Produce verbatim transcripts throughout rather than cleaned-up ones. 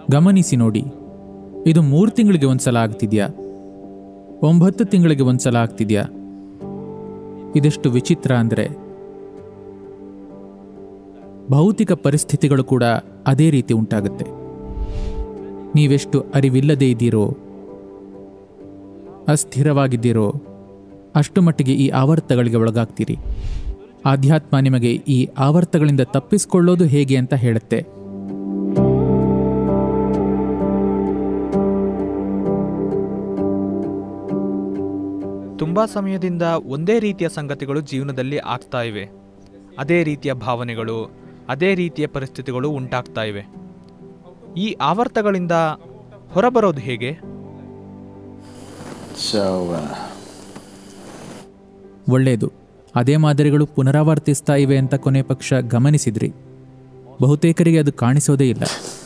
ಗಮನಿಸಿ ನೋಡಿ, ಇದು ಮೂರು ತಿಂಗಳಿಗೆ ಒಂದ್ಸಲ ಆಗ್ತಿದ್ಯಾ, ಒಂಬತ್ತು ತಿಂಗಳಿಗೆ ಒಂದ್ಸಲ ಆಗ್ತಿದ್ಯಾ? ಇದೆಷ್ಟು ವಿಚಿತ್ರ ಅಂದರೆ ಭೌತಿಕ ಪರಿಸ್ಥಿತಿಗಳು ಕೂಡ ಅದೇ ರೀತಿ ಉಂಟಾಗುತ್ತೆ. ನೀವೆಷ್ಟು ಅರಿವಿಲ್ಲದೆ ಇದ್ದೀರೋ, ಅಸ್ಥಿರವಾಗಿದ್ದೀರೋ, ಅಷ್ಟು ಮಟ್ಟಿಗೆ ಈ ಆವರ್ತಗಳಿಗೆ ಒಳಗಾಗ್ತೀರಿ. ಆಧ್ಯಾತ್ಮ ನಿಮಗೆ ಈ ಆವರ್ತಗಳಿಂದ ತಪ್ಪಿಸಿಕೊಳ್ಳೋದು ಹೇಗೆ ಅಂತ ಹೇಳುತ್ತೆ. ತುಂಬ ಸಮಯದಿಂದ ಒಂದೇ ರೀತಿಯ ಸಂಗತಿಗಳು ಜೀವನದಲ್ಲಿ ಆಗ್ತಾ ಇವೆ. ಅದೇ ರೀತಿಯ ಭಾವನೆಗಳು, ಅದೇ ರೀತಿಯ ಪರಿಸ್ಥಿತಿಗಳು ಉಂಟಾಗ್ತಾ ಇವೆ. ಈ ಆವರ್ತಗಳಿಂದ ಹೊರಬರೋದು ಹೇಗೆ? ಒಳ್ಳೆಯದು. ಅದೇ ಮಾದರಿಗಳು ಪುನರಾವರ್ತಿಸ್ತಾ ಇವೆ ಅಂತ ಕೊನೆ ಪಕ್ಷ ಗಮನಿಸಿದ್ರಿ. ಬಹುತೇಕರಿಗೆ ಅದು ಕಾಣಿಸೋದೇ ಇಲ್ಲ.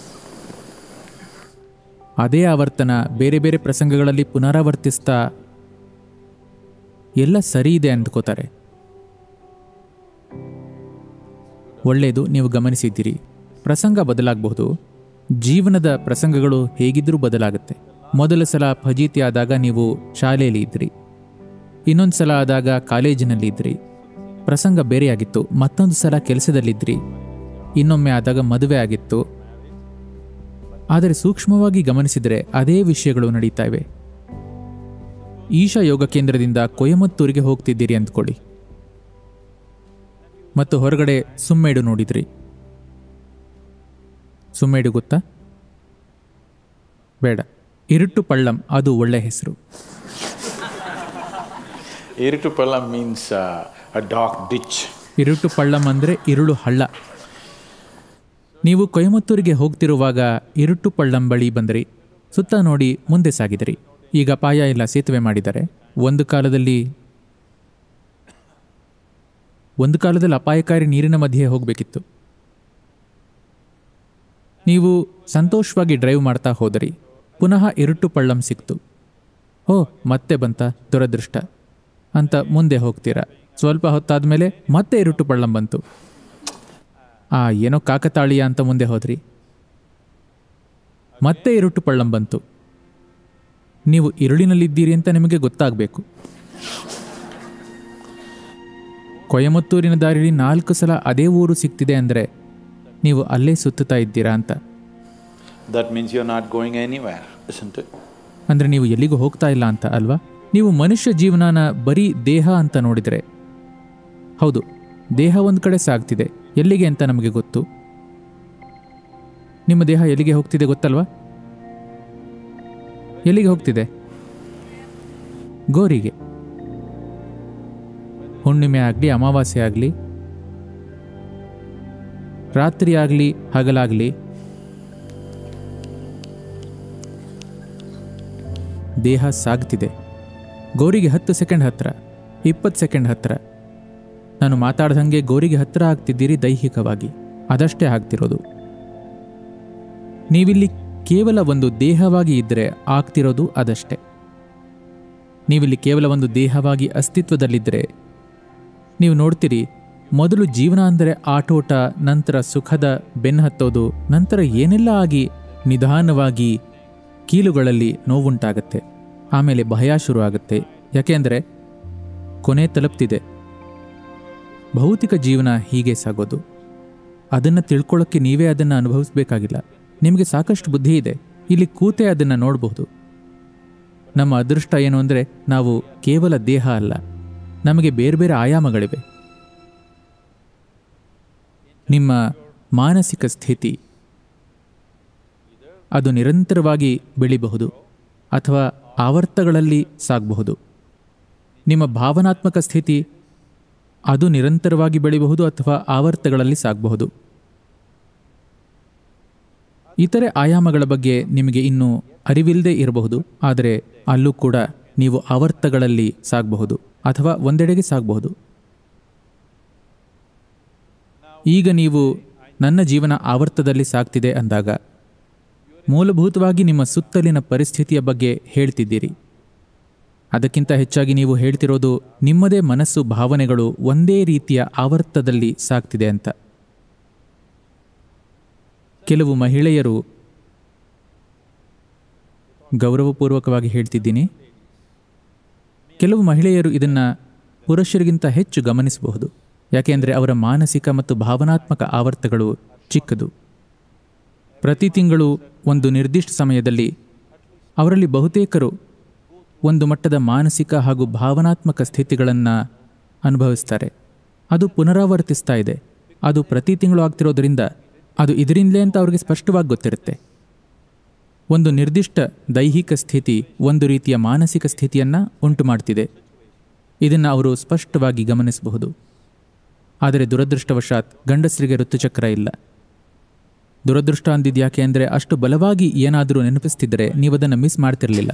ಅದೇ ಆವರ್ತನ ಬೇರೆ ಬೇರೆ ಪ್ರಸಂಗಗಳಲ್ಲಿ ಪುನರಾವರ್ತಿಸ್ತಾ ಎಲ್ಲ ಸರಿ ಇದೆ ಅಂದ್ಕೋತಾರೆ. ಒಳ್ಳೆಯದು, ನೀವು ಗಮನಿಸಿದ್ದೀರಿ. ಪ್ರಸಂಗ ಬದಲಾಗಬಹುದು. ಜೀವನದ ಪ್ರಸಂಗಗಳು ಹೇಗಿದ್ರೂ ಬದಲಾಗುತ್ತೆ. ಮೊದಲ ಸಲ ಫಜೀತಿ ಆದಾಗ ನೀವು ಶಾಲೆಯಲ್ಲಿ ಇದ್ರಿ, ಇನ್ನೊಂದು ಸಲ ಆದಾಗ ಕಾಲೇಜಿನಲ್ಲಿ ಇದ್ರಿ, ಪ್ರಸಂಗ ಬೇರೆಯಾಗಿತ್ತು. ಮತ್ತೊಂದು ಸಲ ಕೆಲಸದಲ್ಲಿದ್ರಿ, ಇನ್ನೊಮ್ಮೆ ಆದಾಗ ಮದುವೆ ಆಗಿತ್ತು. ಆದರೆ ಸೂಕ್ಷ್ಮವಾಗಿ ಗಮನಿಸಿದರೆ ಅದೇ ವಿಷಯಗಳು ನಡೀತಾ ಇವೆ. ಈಶಾ ಯೋಗ ಕೇಂದ್ರದಿಂದ ಕೊಯಮತ್ತೂರಿಗೆ ಹೋಗ್ತಿದ್ದೀರಿ ಅಂದ್ಕೊಳ್ಳಿ, ಮತ್ತು ಹೊರಗಡೆ ಸುಮ್ಮೇಡು ನೋಡಿದ್ರಿ. ಸುಮ್ಮೇಡು ಗೊತ್ತಾ? ಬೇಡ, ಇರುಟ್ಟು ಪಳ್ಳಂ, ಅದು ಒಳ್ಳೆ ಹೆಸರು. Iruttu Pallam means a dark ditch. Iruttu Pallam ಅಂದರೆ ಇರುಳು ಹಳ್ಳ. ನೀವು ಕೊಯಮತ್ತೂರಿಗೆ ಹೋಗ್ತಿರುವಾಗ ಇರುಟ್ಟು ಪಳ್ಳಂ ಬಳಿ ಬಂದ್ರಿ. ಸುತ್ತ ನೋಡಿ ಮುಂದೆ ಸಾಗಿದ್ರಿ. ಈಗ ಅಪಾಯ ಇಲ್ಲ, ಸೇತುವೆ ಮಾಡಿದ್ದಾರೆ. ಒಂದು ಕಾಲದಲ್ಲಿ ಒಂದು ಕಾಲದಲ್ಲಿ ಅಪಾಯಕಾರಿ ನೀರಿನ ಮಧ್ಯೆ ಹೋಗಬೇಕಿತ್ತು. ನೀವು ಸಂತೋಷವಾಗಿ ಡ್ರೈವ್ ಮಾಡ್ತಾ ಹೋದರಿ. ಪುನಃ ಇರುಟ್ಟು ಪಳ್ಳಂ ಸಿಕ್ತು. ಓ, ಮತ್ತೆ ಬಂತ, ದುರದೃಷ್ಟ ಅಂತ ಮುಂದೆ ಹೋಗ್ತೀರಾ. ಸ್ವಲ್ಪ ಹೊತ್ತಾದ್ಮೇಲೆ ಮತ್ತೆ ಇರುಟ್ಟು ಪಳ್ಳಂ ಬಂತು. ಆ ಏನೋ ಕಾಕತಾಳೀಯ ಅಂತ ಮುಂದೆ ಹೋದ್ರಿ. ಮತ್ತೆ ಇರುಟ್ಟು ಪಳ್ಳಂ ಬಂತು. ನೀವು ಇರುಳಿನಲ್ಲಿದ್ದೀರಿ ಅಂತ ನಿಮಗೆ ಗೊತ್ತಾಗಬೇಕು. ಕೊಯಮತ್ತೂರಿನ ದಾರಿಯಲ್ಲಿ ನಾಲ್ಕು ಸಲ ಅದೇ ಊರು ಸಿಗ್ತಿದೆ ಅಂದರೆ ನೀವು ಅಲ್ಲೇ ಸುತ್ತುತ್ತಾ ಇದ್ದೀರಾ ಅಂತ. That means you're not going anywhere, isn't it? ಅಂದರೆ ನೀವು ಎಲ್ಲಿಗೂ ಹೋಗ್ತಾ ಇಲ್ಲ ಅಂತ ಅಲ್ವಾ? ನೀವು ಮನುಷ್ಯ ಜೀವನನ ಬರೀ ದೇಹ ಅಂತ ನೋಡಿದರೆ, ಹೌದು, ದೇಹ ಒಂದು ಕಡೆ ಸಾಗ್ತಿದೆ. ಎಲ್ಲಿಗೆ ಅಂತ ನಮಗೆ ಗೊತ್ತು. ನಿಮ್ಮ ದೇಹ ಎಲ್ಲಿಗೆ ಹೋಗ್ತಿದೆ ಗೊತ್ತಲ್ವಾ? ಎಲ್ಲಿಗೆ ಹೋಗ್ತಿದೆ? ಗೋರಿಗೆ. ಹುಣ್ಣಿಮೆ ಆಗಲಿ, ಅಮಾವಾಸ್ಯೆ ಆಗಲಿ, ರಾತ್ರಿ ಆಗಲಿ, ಹಗಲಾಗಲಿ, ದೇಹ ಸಾಗ್ತಿದೆ. ಗೋರಿಗೆ ಹತ್ತು ಸೆಕೆಂಡ್ ಹತ್ರ, ಇಪ್ಪತ್ತು ಸೆಕೆಂಡ್ ಹತ್ರ. ನಾನು ಮಾತಾಡ್ದಂಗೆ ಗೋರಿಗೆ ಹತ್ರ ಆಗ್ತಿದ್ದೀರಿ ದೈಹಿಕವಾಗಿ. ಅದಷ್ಟೇ ಆಗ್ತಿರೋದು. ನೀವಿಲ್ಲಿ ಕೇವಲ ಒಂದು ದೇಹವಾಗಿ ಇದ್ದರೆ ಆಗ್ತಿರೋದು ಅದಷ್ಟೇ. ನೀವಿಲ್ಲಿ ಕೇವಲ ಒಂದು ದೇಹವಾಗಿ ಅಸ್ತಿತ್ವದಲ್ಲಿದ್ದರೆ ನೀವು ನೋಡ್ತೀರಿ, ಮೊದಲು ಜೀವನ ಅಂದರೆ ಆಟೋಟ, ನಂತರ ಸುಖದ ಬೆನ್ನು ಹತ್ತೋದು, ನಂತರ ಏನೆಲ್ಲ ಆಗಿ ನಿಧಾನವಾಗಿ ಕೀಲುಗಳಲ್ಲಿ ನೋವುಂಟಾಗತ್ತೆ. ಆಮೇಲೆ ಭಯ ಶುರು ಆಗುತ್ತೆ. ಯಾಕೆಂದರೆ ಕೊನೆ ತಲುಪ್ತಿದೆ. ಭೌತಿಕ ಜೀವನ ಹೀಗೆ ಸಾಗೋದು. ಅದನ್ನು ತಿಳ್ಕೊಳ್ಳೋಕ್ಕೆ ನೀವೇ ಅದನ್ನು ಅನುಭವಿಸಬೇಕಾಗಿಲ್ಲ. ನಿಮಗೆ ಸಾಕಷ್ಟು ಬುದ್ಧಿ ಇದೆ. ಇಲ್ಲಿ ಕೂತೆ ಅದನ್ನು ನೋಡಬಹುದು. ನಮ್ಮ ಅದೃಷ್ಟ ಏನು ಅಂದರೆ ನಾವು ಕೇವಲ ದೇಹ ಅಲ್ಲ, ನಮಗೆ ಬೇರೆ ಬೇರೆ ಆಯಾಮಗಳಿವೆ. ನಿಮ್ಮ ಮಾನಸಿಕ ಸ್ಥಿತಿ ಅದು ನಿರಂತರವಾಗಿ ಬೆಳಿಬಹುದು ಅಥವಾ ಆವರ್ತಗಳಲ್ಲಿ ಸಾಗಬಹುದು. ನಿಮ್ಮ ಭಾವನಾತ್ಮಕ ಸ್ಥಿತಿ ಅದು ನಿರಂತರವಾಗಿ ಬೆಳಿಬಹುದು ಅಥವಾ ಆವರ್ತಗಳಲ್ಲಿ ಸಾಗಬಹುದು. ಇತರೆ ಆಯಾಮಗಳ ಬಗ್ಗೆ ನಿಮಗೆ ಇನ್ನೂ ಅರಿವಿಲ್ಲದೆ ಇರಬಹುದು. ಆದರೆ ಅಲ್ಲೂ ಕೂಡ ನೀವು ಆವರ್ತಗಳಲ್ಲಿ ಸಾಗಬಹುದು ಅಥವಾ ಒಂದೆಡೆಗೆ ಸಾಗಬಹುದು. ಈಗ ನೀವು ನನ್ನ ಜೀವನ ಆವರ್ತದಲ್ಲಿ ಸಾಗ್ತಿದೆ ಅಂದಾಗ ಮೂಲಭೂತವಾಗಿ ನಿಮ್ಮ ಸುತ್ತಲಿನ ಪರಿಸ್ಥಿತಿಯ ಬಗ್ಗೆ ಹೇಳ್ತಿದ್ದೀರಿ. ಅದಕ್ಕಿಂತ ಹೆಚ್ಚಾಗಿ ನೀವು ಹೇಳ್ತಿರೋದು ನಿಮ್ಮದೇ ಮನಸ್ಸು, ಭಾವನೆಗಳು ಒಂದೇ ರೀತಿಯ ಆವರ್ತದಲ್ಲಿ ಸಾಗ್ತಿದೆ ಅಂತ. ಕೆಲವು ಮಹಿಳೆಯರು ಗೌರವಪೂರ್ವಕವಾಗಿ ಹೇಳ್ತಿದ್ದೀನಿ. ಕೆಲವು ಮಹಿಳೆಯರು ಇದನ್ನು ಪುರುಷರಿಗಿಂತ ಹೆಚ್ಚು ಗಮನಿಸಬಹುದು. ಯಾಕೆಂದರೆ ಅವರ ಮಾನಸಿಕ ಮತ್ತು ಭಾವನಾತ್ಮಕ ಆವರ್ತಗಳು ಚಿಕ್ಕದು. ಪ್ರತಿ ತಿಂಗಳು ಒಂದು ನಿರ್ದಿಷ್ಟ ಸಮಯದಲ್ಲಿ ಅವರಲ್ಲಿ ಬಹುತೇಕರು ಒಂದು ಮಟ್ಟದ ಮಾನಸಿಕ ಹಾಗೂ ಭಾವನಾತ್ಮಕ ಸ್ಥಿತಿಗಳನ್ನು ಅನುಭವಿಸ್ತಾರೆ. ಅದು ಪುನರಾವರ್ತಿಸ್ತಾ ಇದೆ. ಅದು ಪ್ರತಿ ತಿಂಗಳು ಆಗ್ತಿರೋದ್ರಿಂದ ಅದು ಇದರಿಂದಲೇ ಅಂತ ಅವ್ರಿಗೆ ಸ್ಪಷ್ಟವಾಗಿ ಗೊತ್ತಿರುತ್ತೆ. ಒಂದು ನಿರ್ದಿಷ್ಟ ದೈಹಿಕ ಸ್ಥಿತಿ ಒಂದು ರೀತಿಯ ಮಾನಸಿಕ ಸ್ಥಿತಿಯನ್ನು ಉಂಟು ಮಾಡ್ತಿದೆ. ಇದನ್ನು ಅವರು ಸ್ಪಷ್ಟವಾಗಿ ಗಮನಿಸಬಹುದು. ಆದರೆ ದುರದೃಷ್ಟವಶಾತ್ ಗಂಡಸರಿಗೆ ಋತುಚಕ್ರ ಇಲ್ಲ. ದುರದೃಷ್ಟ ಅಂದಿದ್ದು ಯಾಕೆ ಅಂದರೆ ಅಷ್ಟು ಬಲವಾಗಿ ಏನಾದರೂ ನೆನಪಿಸ್ತಿದ್ದರೆ ನೀವು ಅದನ್ನು ಮಿಸ್ ಮಾಡ್ತಿರಲಿಲ್ಲ.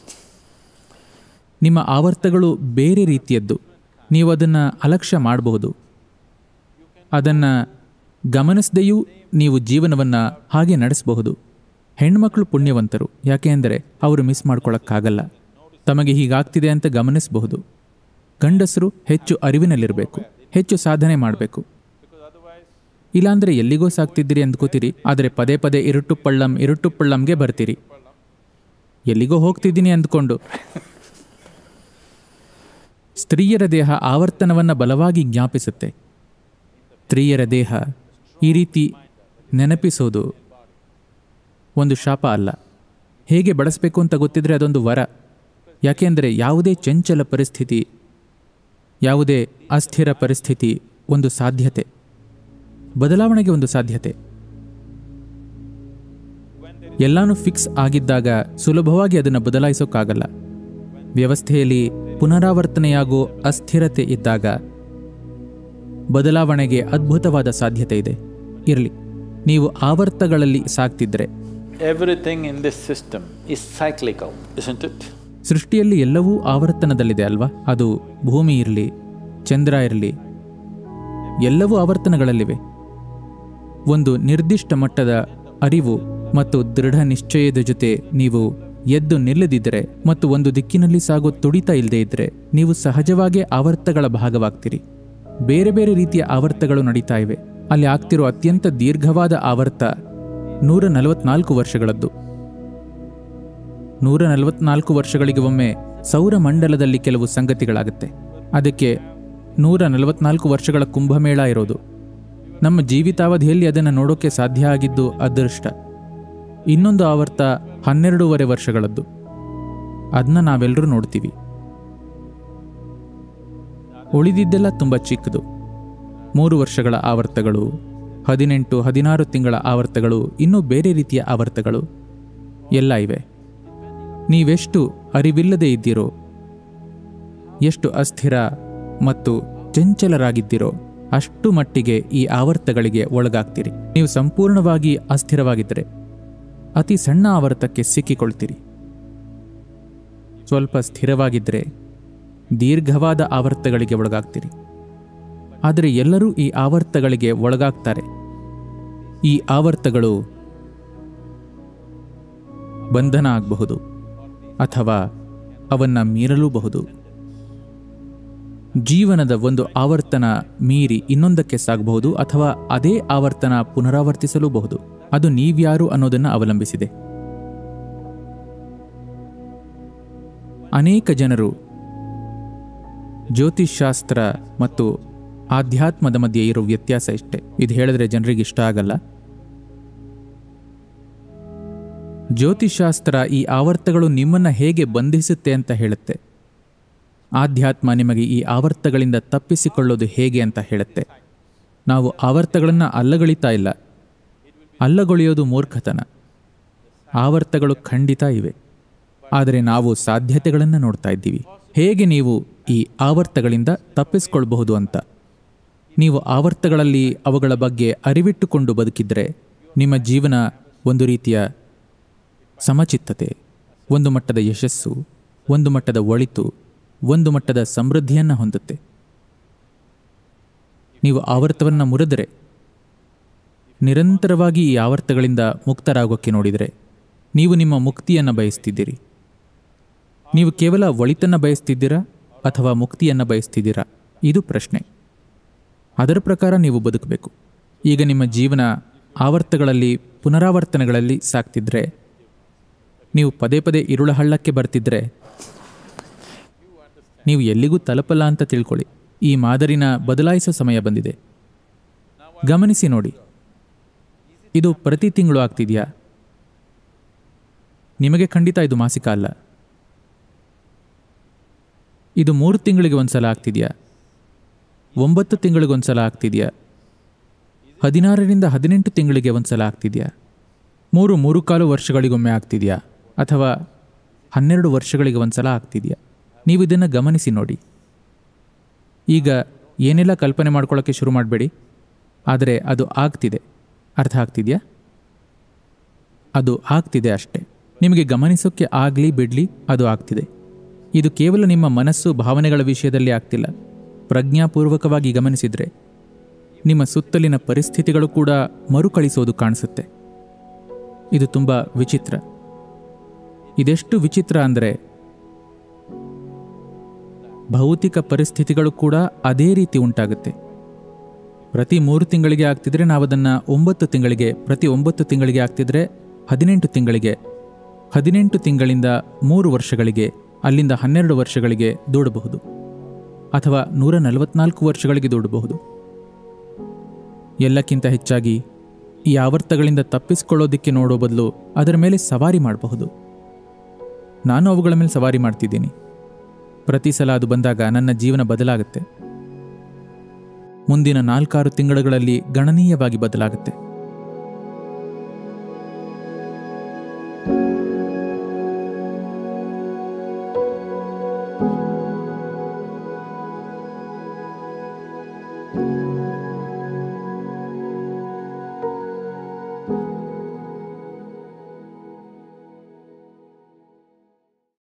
ನಿಮ್ಮ ಆವರ್ತಗಳು ಬೇರೆ ರೀತಿಯದ್ದು. ನೀವು ಅದನ್ನು ಅಲಕ್ಷ್ಯ ಮಾಡಬಹುದು. ಅದನ್ನು ಗಮನಿಸದೆಯೂ ನೀವು ಜೀವನವನ್ನು ಹಾಗೆ ನಡೆಸಬಹುದು. ಹೆಣ್ಮಕ್ಳು ಪುಣ್ಯವಂತರು. ಯಾಕೆ ಅಂದರೆ ಅವರು ಮಿಸ್ ಮಾಡ್ಕೊಳ್ಳೋಕ್ಕಾಗಲ್ಲ. ತಮಗೆ ಹೀಗಾಗ್ತಿದೆ ಅಂತ ಗಮನಿಸಬಹುದು. ಗಂಡಸರು ಹೆಚ್ಚು ಅರಿವಿನಲ್ಲಿರಬೇಕು, ಹೆಚ್ಚು ಸಾಧನೆ ಮಾಡಬೇಕು. ಇಲ್ಲಾಂದರೆ ಎಲ್ಲಿಗೋ ಸಾಕ್ತಿದ್ದೀರಿ ಅಂದ್ಕೋತೀರಿ, ಆದರೆ ಪದೇ ಪದೇ ಇರುಟು ಪಳ್ಳಂ ಇರುಟು ಪಳ್ಳಂಗೆ ಬರ್ತೀರಿ. ಎಲ್ಲಿಗೋ ಹೋಗ್ತಿದ್ದೀನಿ ಅಂದ್ಕೊಂಡು. ಸ್ತ್ರೀಯರ ದೇಹ ಆವರ್ತನವನ್ನು ಬಲವಾಗಿ ಜ್ಞಾಪಿಸುತ್ತೆ. ಸ್ತ್ರೀಯರ ದೇಹ ಈ ರೀತಿ ನೆನಪಿಸೋದು ಒಂದು ಶಾಪ ಅಲ್ಲ. ಹೇಗೆ ಬಳಸಬೇಕು ಅಂತ ಗೊತ್ತಿದ್ರೆ ಅದೊಂದು ವರ. ಯಾಕೆಂದರೆ ಯಾವುದೇ ಚಂಚಲ ಪರಿಸ್ಥಿತಿ, ಯಾವುದೇ ಅಸ್ಥಿರ ಪರಿಸ್ಥಿತಿ ಒಂದು ಸಾಧ್ಯತೆ, ಬದಲಾವಣೆಗೆ ಒಂದು ಸಾಧ್ಯತೆ. ಎಲ್ಲಾನು ಫಿಕ್ಸ್ ಆಗಿದ್ದಾಗ ಸುಲಭವಾಗಿ ಅದನ್ನು ಬದಲಾಯಿಸೋಕ್ಕಾಗಲ್ಲ. ವ್ಯವಸ್ಥೆಯಲ್ಲಿ ಪುನರಾವರ್ತನೆಯಾಗೋ ಅಸ್ಥಿರತೆ ಇದ್ದಾಗ ಬದಲಾವಣೆಗೆ ಅದ್ಭುತವಾದ ಸಾಧ್ಯತೆ ಇದೆ. ಇರಲಿ, ನೀವು ಆವರ್ತಗಳಲ್ಲಿ ಸಾಕ್ತಿದ್ರೆ Everything in this system is cyclical, isn't it? ಸೃಷ್ಟಿಯಲ್ಲಿ ಎಲ್ಲವೂ ಆವರ್ತನದಲ್ಲಿದೆ ಅಲ್ವಾ? ಅದು ಭೂಮಿ ಇರಲಿ, ಚಂದ್ರ ಇರಲಿ, ಎಲ್ಲವೂ ಆವರ್ತನಗಳಲ್ಲಿವೆ. ಒಂದು ನಿರ್ದಿಷ್ಟ ಮಟ್ಟದ ಅರಿವು ಮತ್ತು ದೃಢ ನಿಶ್ಚಯದ ಜೊತೆ ನೀವು ಎದ್ದು ನಿಲ್ಲದಿದ್ದರೆ ಮತ್ತು ಒಂದು ದಿಕ್ಕಿನಲ್ಲಿ ಸಾಗೋ ತುಡಿತ ಇಲ್ಲದೆ ಇದ್ದರೆ ನೀವು ಸಹಜವಾಗೇ ಆವರ್ತಗಳ ಭಾಗವಾಗ್ತೀರಿ. ಬೇರೆ ಬೇರೆ ರೀತಿಯ ಆವರ್ತಗಳು ನಡೀತಾ ಇವೆ. ಅಲ್ಲಿ ಆಗ್ತಿರೋ ಅತ್ಯಂತ ದೀರ್ಘವಾದ ಆವರ್ತ ನೂರ ನಲವತ್ನಾಲ್ಕು ವರ್ಷಗಳದ್ದು. ನೂರ ನಲವತ್ನಾಲ್ಕು ವರ್ಷಗಳಿಗೆ ಒಮ್ಮೆ ಸೌರಮಂಡಲದಲ್ಲಿ ಕೆಲವು ಸಂಗತಿಗಳಾಗುತ್ತೆ. ಅದಕ್ಕೆ ನೂರ ನಲವತ್ನಾಲ್ಕು ವರ್ಷಗಳ ಕುಂಭಮೇಳ ಇರೋದು. ನಮ್ಮ ಜೀವಿತಾವಧಿಯಲ್ಲಿ ಅದನ್ನು ನೋಡೋಕ್ಕೆ ಸಾಧ್ಯ ಆಗಿದ್ದು ಅದೃಷ್ಟ. ಇನ್ನೊಂದು ಆವರ್ತ ಹನ್ನೆರಡೂವರೆ ವರ್ಷಗಳದ್ದು. ಅದನ್ನ ನಾವೆಲ್ಲರೂ ನೋಡ್ತೀವಿ. ಉಳಿದಿದ್ದೆಲ್ಲ ತುಂಬ ಚಿಕ್ಕದು. ಮೂರು ವರ್ಷಗಳ ಆವರ್ತಗಳು, ಹದಿನೆಂಟು ಹದಿನಾರು ತಿಂಗಳ ಆವರ್ತಗಳು, ಇನ್ನೂ ಬೇರೆ ರೀತಿಯ ಆವರ್ತಗಳು ಎಲ್ಲ ಇವೆ. ನೀವೆಷ್ಟು ಅರಿವಿಲ್ಲದೆ ಇದ್ದೀರೋ, ಎಷ್ಟು ಅಸ್ಥಿರ ಮತ್ತು ಚಂಚಲರಾಗಿದ್ದೀರೋ ಅಷ್ಟು ಮಟ್ಟಿಗೆ ಈ ಆವರ್ತಗಳಿಗೆ ಒಳಗಾಗ್ತೀರಿ. ನೀವು ಸಂಪೂರ್ಣವಾಗಿ ಅಸ್ಥಿರವಾಗಿದ್ದರೆ ಅತಿ ಸಣ್ಣ ಆವರ್ತಕ್ಕೆ ಸಿಕ್ಕಿಕೊಳ್ತೀರಿ. ಸ್ವಲ್ಪ ಸ್ಥಿರವಾಗಿದ್ದರೆ ದೀರ್ಘವಾದ ಆವರ್ತಗಳಿಗೆ ಒಳಗಾಗ್ತೀರಿ. ಆದರೆ ಎಲ್ಲರೂ ಈ ಆವರ್ತಗಳಿಗೆ ಒಳಗಾಗ್ತಾರೆ. ಈ ಆವರ್ತಗಳು ಬಂಧನ ಆಗಬಹುದು ಅಥವಾ ಅವನ್ನ ಮೀರಲೂಬಹುದು. ಜೀವನದ ಒಂದು ಆವರ್ತನ ಮೀರಿ ಇನ್ನೊಂದಕ್ಕೆ ಸಾಗಬಹುದು ಅಥವಾ ಅದೇ ಆವರ್ತನ ಪುನರಾವರ್ತಿಸಲೂಬಹುದು. ಅದು ನೀವ್ಯಾರು ಅನ್ನೋದನ್ನು ಅವಲಂಬಿಸಿದೆ. ಅನೇಕ ಜನರು ಜ್ಯೋತಿಷ್ಶಾಸ್ತ್ರ ಮತ್ತು ಆಧ್ಯಾತ್ಮದ ಮಧ್ಯೆ ಇರೋ ವ್ಯತ್ಯಾಸ ಇಷ್ಟೇ. ಇದು ಹೇಳಿದ್ರೆ ಜನರಿಗೆ ಇಷ್ಟ ಆಗಲ್ಲ. ಜ್ಯೋತಿಷ್ಶಾಸ್ತ್ರ ಈ ಆವರ್ತಗಳು ನಿಮ್ಮನ್ನು ಹೇಗೆ ಬಂಧಿಸುತ್ತೆ ಅಂತ ಹೇಳುತ್ತೆ. ಆಧ್ಯಾತ್ಮ ನಿಮಗೆ ಈ ಆವರ್ತಗಳಿಂದ ತಪ್ಪಿಸಿಕೊಳ್ಳೋದು ಹೇಗೆ ಅಂತ ಹೇಳುತ್ತೆ. ನಾವು ಆವರ್ತಗಳನ್ನು ಅಲ್ಲಗಳಿತಾ ಇಲ್ಲ. ಅಲ್ಲಗೊಳಿಯೋದು ಮೂರ್ಖತನ. ಆವರ್ತಗಳು ಖಂಡಿತ ಇವೆ, ಆದರೆ ನಾವು ಸಾಧ್ಯತೆಗಳನ್ನು ನೋಡ್ತಾ ಇದ್ದೀವಿ. ಹೇಗೆ ನೀವು ಈ ಆವರ್ತಗಳಿಂದ ತಪ್ಪಿಸ್ಕೊಳ್ಬಹುದು ಅಂತ. ನೀವು ಆವರ್ತಗಳಲ್ಲಿ ಅವುಗಳ ಬಗ್ಗೆ ಅರಿವಿಟ್ಟುಕೊಂಡು ಬದುಕಿದ್ರೆ ನಿಮ್ಮ ಜೀವನ ಒಂದು ರೀತಿಯ ಸಮಚಿತ್ತತೆ, ಒಂದು ಮಟ್ಟದ ಯಶಸ್ಸು, ಒಂದು ಮಟ್ಟದ ಒಳಿತು, ಒಂದು ಮಟ್ಟದ ಸಮೃದ್ಧಿಯನ್ನು ಹೊಂದುತ್ತೆ. ನೀವು ಆವರ್ತವನ್ನು ಮುರಿದರೆ, ನಿರಂತರವಾಗಿ ಈ ಆವರ್ತಗಳಿಂದ ಮುಕ್ತರಾಗೋಕ್ಕೆ ನೋಡಿದರೆ ನೀವು ನಿಮ್ಮ ಮುಕ್ತಿಯನ್ನು ಬಯಸ್ತಿದ್ದೀರಿ. ನೀವು ಕೇವಲ ಒಳಿತನ್ನು ಬಯಸ್ತಿದ್ದೀರಾ ಅಥವಾ ಮುಕ್ತಿಯನ್ನು ಬಯಸ್ತಿದ್ದೀರಾ? ಇದು ಪ್ರಶ್ನೆ. ಅದರ ಪ್ರಕಾರ ನೀವು ಬದುಕಬೇಕು. ಈಗ ನಿಮ್ಮ ಜೀವನ ಆವರ್ತಗಳಲ್ಲಿ ಪುನರಾವರ್ತನೆಗಳಲ್ಲಿ ಸಾಕ್ತಿದ್ರೆ ನೀವು ಪದೇ ಪದೇ ಇರುಳ ಹಳ್ಳಕ್ಕೆ ಬರ್ತಿದ್ರೆ ನೀವು ಎಲ್ಲಿಗೂ ತಲುಪಲ್ಲ ಅಂತ ತಿಳ್ಕೊಳ್ಳಿ. ಈ ಮಾದರಿನ ಬದಲಾಯಿಸೋ ಸಮಯ ಬಂದಿದೆ. ಗಮನಿಸಿ ನೋಡಿ, ಇದು ಪ್ರತಿ ತಿಂಗಳು ಆಗ್ತಿದೆಯಾ? ನಿಮಗೆ ಖಂಡಿತ ಇದು ಮಾಸಿಕ ಅಲ್ಲ. ಇದು ಮೂರು ತಿಂಗಳಿಗೆ ಒಂದ್ಸಲ ಆಗ್ತಿದೆಯಾ? ಒಂಬತ್ತು ತಿಂಗಳಿಗೆ ಒಂದ್ಸಲ ಆಗ್ತಿದೆಯಾ? ಹದಿನಾರರಿಂದ ಹದಿನೆಂಟು ತಿಂಗಳಿಗೆ ಒಂದ್ಸಲ ಆಗ್ತಿದೆಯಾ? ಮೂರು ಮೂರು ಕಾಲು ವರ್ಷಗಳಿಗೊಮ್ಮೆ ಆಗ್ತಿದೆಯಾ? ಅಥವಾ ಹನ್ನೆರಡು ವರ್ಷಗಳಿಗೆ ಒಂದ್ಸಲ ಆಗ್ತಿದೆಯಾ? ನೀವು ಇದನ್ನು ಗಮನಿಸಿ ನೋಡಿ. ಈಗ ಏನೆಲ್ಲ ಕಲ್ಪನೆ ಮಾಡ್ಕೊಳ್ಳೋಕ್ಕೆ ಶುರು ಮಾಡಬೇಡಿ, ಆದರೆ ಅದು ಆಗ್ತಿದೆ. ಅರ್ಥ ಆಗ್ತಿದೆಯಾ? ಅದು ಆಗ್ತಿದೆ ಅಷ್ಟೆ. ನಿಮಗೆ ಗಮನಿಸೋಕ್ಕೆ ಆಗಲಿ ಬಿಡಲಿ, ಅದು ಆಗ್ತಿದೆ. ಇದು ಕೇವಲ ನಿಮ್ಮ ಮನಸ್ಸು ಭಾವನೆಗಳ ವಿಷಯದಲ್ಲಿ ಆಗ್ತಿಲ್ಲ. ಪ್ರಜ್ಞಾಪೂರ್ವಕವಾಗಿ ಗಮನಿಸಿದರೆ ನಿಮ್ಮ ಸುತ್ತಲಿನ ಪರಿಸ್ಥಿತಿಗಳು ಕೂಡ ಮರುಕಳಿಸೋದು ಕಾಣಿಸುತ್ತೆ. ಇದು ತುಂಬ ವಿಚಿತ್ರ. ಇದೆಷ್ಟು ವಿಚಿತ್ರ ಅಂದರೆ ಭೌತಿಕ ಪರಿಸ್ಥಿತಿಗಳು ಕೂಡ ಅದೇ ರೀತಿ ಉಂಟಾಗುತ್ತೆ. ಪ್ರತಿ ಮೂರು ತಿಂಗಳಿಗೆ ಆಗ್ತಿದ್ರೆ ನಾವು ಅದನ್ನು ಒಂಬತ್ತು ತಿಂಗಳಿಗೆ, ಪ್ರತಿ ಒಂಬತ್ತು ತಿಂಗಳಿಗೆ ಆಗ್ತಿದ್ರೆ ಹದಿನೆಂಟು ತಿಂಗಳಿಗೆ, ಹದಿನೆಂಟು ತಿಂಗಳಿಂದ ಮೂರು ವರ್ಷಗಳಿಗೆ, ಅಲ್ಲಿಂದ ಹನ್ನೆರಡು ವರ್ಷಗಳಿಗೆ ದೂಡಬಹುದು, ಅಥವಾ ನೂರ ನಲವತ್ನಾಲ್ಕು ವರ್ಷಗಳಿಗೆ ದೂಡಬಹುದು. ಎಲ್ಲಕ್ಕಿಂತ ಹೆಚ್ಚಾಗಿ ಈ ಆವರ್ತಗಳಿಂದ ತಪ್ಪಿಸಿಕೊಳ್ಳೋದಕ್ಕೆ ನೋಡೋ ಬದಲು ಅದರ ಮೇಲೆ ಸವಾರಿ ಮಾಡಬಹುದು. ನಾನು ಅವುಗಳ ಮೇಲೆ ಸವಾರಿ ಮಾಡ್ತಿದ್ದೀನಿ. ಪ್ರತಿ ಸಲ ಅದು ಬಂದಾಗ ನನ್ನ ಜೀವನ ಬದಲಾಗುತ್ತೆ. ಮುಂದಿನ ನಾಲ್ಕಾರು ತಿಂಗಳುಗಳಲ್ಲಿ ಗಣನೀಯವಾಗಿ ಬದಲಾಗುತ್ತೆ.